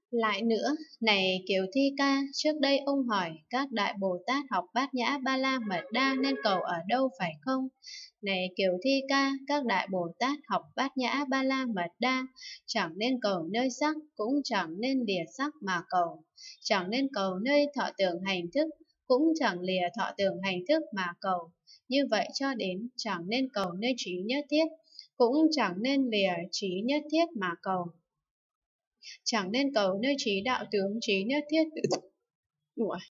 Lại nữa, này Kiều Thi Ca, trước đây ông hỏi các đại Bồ Tát học Bát Nhã Ba La Mật Đa nên cầu ở đâu phải không? Này Kiều Thi Ca, các đại Bồ Tát học Bát Nhã Ba La Mật Đa, chẳng nên cầu nơi sắc, cũng chẳng nên lìa sắc mà cầu, chẳng nên cầu nơi thọ tưởng hành thức, cũng chẳng lìa thọ tưởng hành thức mà cầu. Như vậy cho đến chẳng nên cầu nơi trí nhất thiết, cũng chẳng nên lìa trí nhất thiết mà cầu, chẳng nên cầu nơi trí đạo tướng trí nhất thiết. Ủa?